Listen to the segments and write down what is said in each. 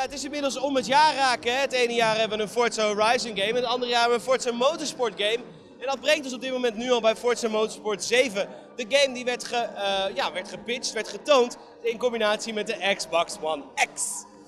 het is inmiddels om het jaar raken. Hè? Het ene jaar hebben we een Forza Horizon game en het andere jaar hebben we een Forza Motorsport game. En dat brengt ons op dit moment nu al bij Forza Motorsport 7. De game die werd gepitcht, werd getoond in combinatie met de Xbox One X.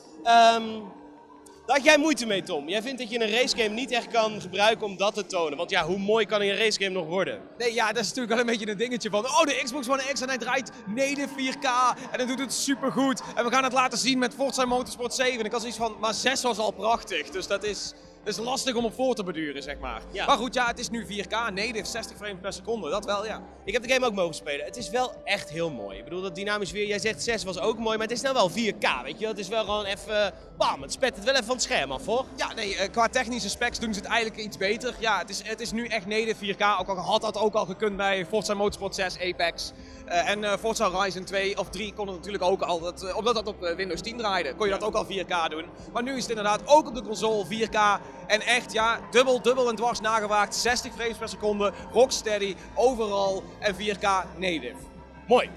Daar had jij moeite mee, Tom. Jij vindt dat je een racegame niet echt kan gebruiken om dat te tonen. Want ja, hoe mooi kan een racegame nog worden? Nee, ja, dat is natuurlijk wel een beetje een dingetje van... Oh, de Xbox One X en hij draait native 4K en dan doet het supergoed. En we gaan het laten zien met Forza Motorsport 7. En ik had zoiets van, maar 6 was al prachtig. Dus dat is lastig om op voor te beduren, zeg maar. Ja. Maar goed, ja, het is nu 4K, native, 60 frames per seconde. Dat wel, ja. Ik heb de game ook mogen spelen. Het is wel echt heel mooi. Ik bedoel, dat dynamisch weer, jij zegt 6 was ook mooi, maar het is nou wel 4K, weet je. Het is wel gewoon even, bam, het spet het wel even van het scherm af, hoor. Ja, nee, qua technische specs doen ze het eigenlijk iets beter. Ja, het is nu echt native 4K, ook al had dat ook al gekund bij Forza Motorsport 6, Apex. En Forza Horizon 2 of 3 kon het natuurlijk ook al, omdat dat op Windows 10 draaide, kon je dat ook al 4K doen. Maar nu is het inderdaad ook op de console 4K en echt, ja, dubbel en dwars nagewaakt, 60 frames per seconde, rocksteady, overal en 4K native. Mooi.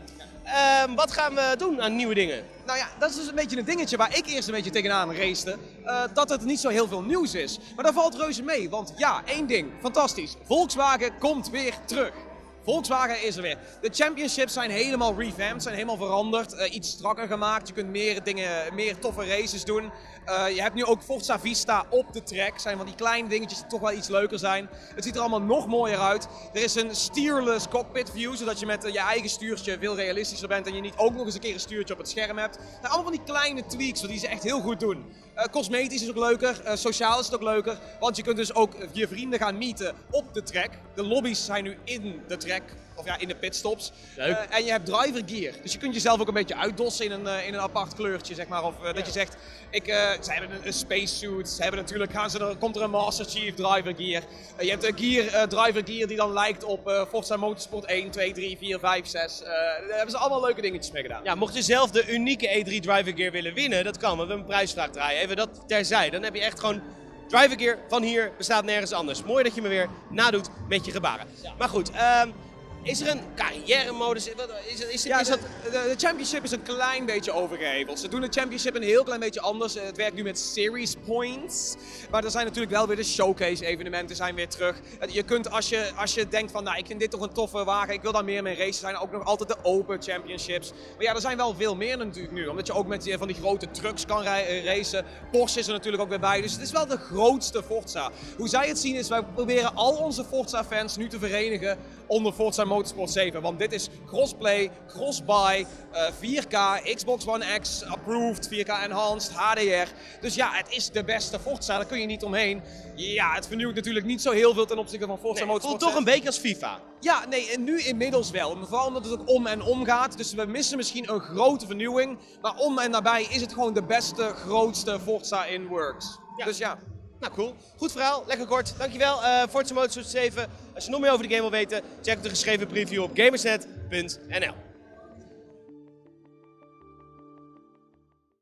Wat gaan we doen aan nieuwe dingen? Nou ja, dat is dus een beetje een dingetje waar ik eerst een beetje tegenaan racete. Dat het niet zo heel veel nieuws is. Maar dat valt reuze mee, want ja, één ding, fantastisch. Volkswagen komt weer terug. Volkswagen is er weer. De championships zijn helemaal revamped, zijn helemaal veranderd, iets strakker gemaakt. Je kunt meer toffe races doen. Je hebt nu ook Forza Vista op de track. Zijn van die kleine dingetjes die toch wel iets leuker zijn. Het ziet er allemaal nog mooier uit. Er is een steerless cockpit view, zodat je met je eigen stuurtje veel realistischer bent en je niet ook nog eens een keer een stuurtje op het scherm hebt. Nou, allemaal van die kleine tweaks die ze echt heel goed doen. Cosmetisch is ook leuker, sociaal is het ook leuker, want je kunt dus ook je vrienden gaan meeten op de track. De lobby's zijn nu in de track, of ja, in de pitstops. En je hebt driver gear, dus je kunt jezelf ook een beetje uitdossen in een apart kleurtje, zeg maar. Of dat je zegt, ze hebben een spacesuit, ze hebben natuurlijk, komt er een Master Chief driver gear. Je hebt een driver gear die dan lijkt op Forza Motorsport 1, 2, 3, 4, 5, 6. Daar hebben ze allemaal leuke dingetjes mee gedaan. Ja, mocht je zelf de unieke E3 driver gear willen winnen, dat kan, want we hebben een prijsvraag draaien. Even dat terzijde, dan heb je echt gewoon driver gear van hier, bestaat nergens anders. Mooi dat je me weer nadoet met je gebaren. Ja. Maar goed, is er een carrière-modus? De championship is een klein beetje overgeheveld. Ze doen de championship een heel klein beetje anders. Het werkt nu met series points. Maar er zijn natuurlijk wel weer de showcase evenementen zijn weer terug. Je kunt als je denkt van, nou, ik vind dit toch een toffe wagen, ik wil daar meer mee racen, zijn ook nog altijd de open championships. Maar ja, er zijn wel veel meer natuurlijk nu. Omdat je ook met van die grote trucks kan racen. Porsche is er natuurlijk ook weer bij. Dus het is wel de grootste Forza. Hoe zij het zien is, wij proberen al onze Forza-fans nu te verenigen onder Forza Motorsport 7. Want dit is crossplay, crossbuy, 4K, Xbox One X, approved, 4K enhanced, HDR. Dus ja, het is de beste Forza, daar kun je niet omheen. Ja, het vernieuwt natuurlijk niet zo heel veel ten opzichte van Forza Motorsport 6. Het voelt toch een beetje als FIFA. Ja, nee, en nu inmiddels wel. Vooral omdat het ook om en om gaat. Dus we missen misschien een grote vernieuwing. Maar om en nabij is het gewoon de beste, grootste Forza in works. Ja. Dus ja. Nou, cool. Goed verhaal, lekker kort. Dankjewel. Forza Motorsport 7. Als je nog meer over de game wil weten, check de geschreven preview op gamersnet.nl.